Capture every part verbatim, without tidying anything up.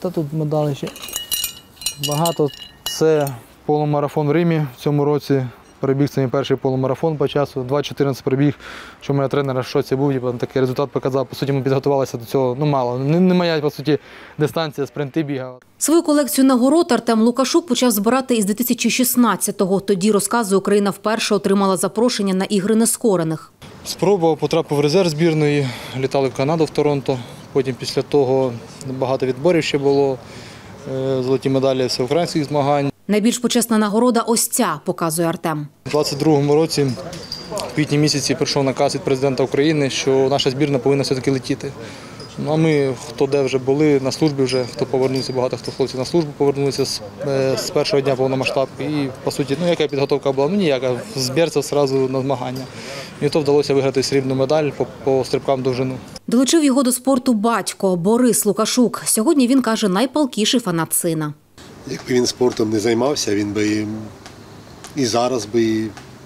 Та тут медалей ще багато. Це полумарафон в Римі в цьому році. Перебіг це мій перший полумарафон по часу. два чотирнадцять перебіг, що мене тренер в шоці був, типу, такий результат показав. По суті, ми підготувалися до цього, ну мало. Не, не моя, по суті, дистанція, спринти бігав. Свою колекцію нагород Артем Лукашук почав збирати із дві тисячі шістнадцятого. Тоді, розказує, Україна вперше отримала запрошення на ігри нескорених. Спробував, потрапив в резерв збірної, літали в Канаду, в Торонто. Потім після того багато відборів ще було, золоті медалі всеукраїнських змагань. Найбільш почесна нагорода ось ця, показує Артем. У двадцять другому році, в квітні місяці, прийшов наказ від президента України, що наша збірна повинна все-таки летіти. Ну, а ми, хто де вже були, на службі вже, хто повернувся, багато хто хлопців на службу повернулися з, з першого дня повномасштабки. І, по суті, ну, яка підготовка була? Ну, ніяка. З берця одразу на змагання. І то вдалося виграти срібну медаль по, по стрибкам довжину. Долучив його до спорту батько Борис Лукашук. Сьогодні, він каже, найпалкіший фанат сина. Якби він спортом не займався, він би і зараз би,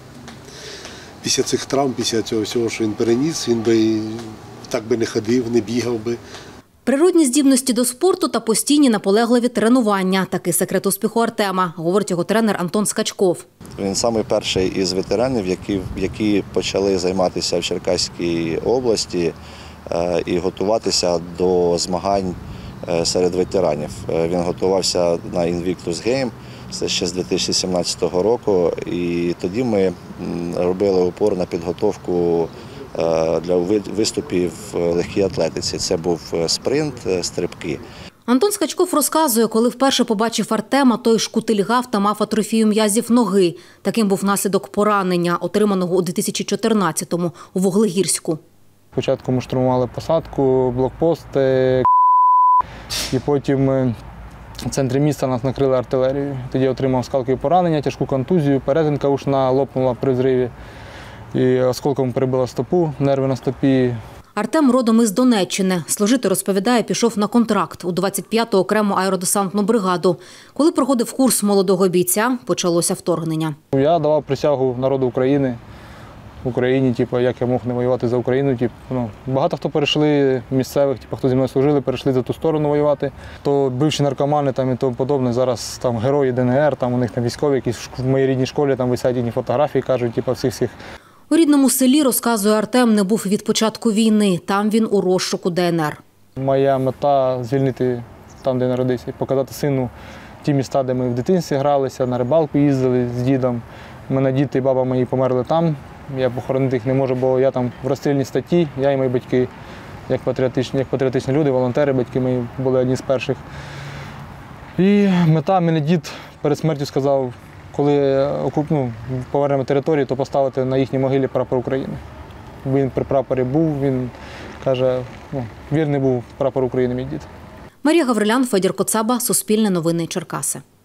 після цих травм, після цього всього, що він переніс, він би так би не ходив, не бігав би. Природні здібності до спорту та постійні наполегливі тренування – такий секрет успіху Артема, говорить його тренер Антон Скачков. Він самий перший із ветеранів, які, які почали займатися в Черкаській області і готуватися до змагань серед ветеранів. Він готувався на Invictus Game, це ще з дві тисячі сімнадцятого року, і тоді ми робили упор на підготовку для виступів в легкій атлетиці. Це був спринт, стрибки. Антон Скачков розказує, коли вперше побачив Артема, той шкутильгав та мав атрофію м'язів ноги. Таким був наслідок поранення, отриманого у дві тисячі чотирнадцятому у Вуглегірську. Спочатку ми штурмували посадку, блокпости, і потім в центрі міста нас накрили артилерією. Тоді я отримав скалкові поранення, тяжку контузію, перетинка ушна лопнула при взриві. І осколком перебила стопу, нерви на стопі. Артем родом із Донеччини. Служити, розповідає, пішов на контракт у двадцять п'яту окрему аеродесантну бригаду. Коли проходив курс молодого бійця, почалося вторгнення. Я давав присягу народу України, в Україні, типу, як я мог не воювати за Україну. Типу, ну, багато хто перейшли місцевих, типу, хто зі мною служили, перейшли за ту сторону воювати. То бивші наркомани там, і тому подобне, зараз там, герої ДНР, там, у них там, військові, якісь в моїй рідній школі там, висять їхні фотографії, кажуть, типу, всіх-всіх. У рідному селі, розказує Артем, не був від початку війни. Там він у розшуку ДНР. Моя мета – звільнити там, де народився, показати сину ті міста, де ми в дитинстві гралися, на рибалку їздили з дідом. У мене діти і баба мої померли там. Я похоронити їх не можу, бо я там в розстрільній статті. Я і мої батьки, як патріотичні, як патріотичні люди, волонтери, батьки мої були одні з перших. І мета, мене дід перед смертю сказав, коли ну, повернемо територію, то поставити на їхній могилі прапор України. Він при прапорі був, він каже, ну, вірний був прапор України, мій дід. Марія Гаврилян, Федір Коцаба, Суспільне новини, Черкаси.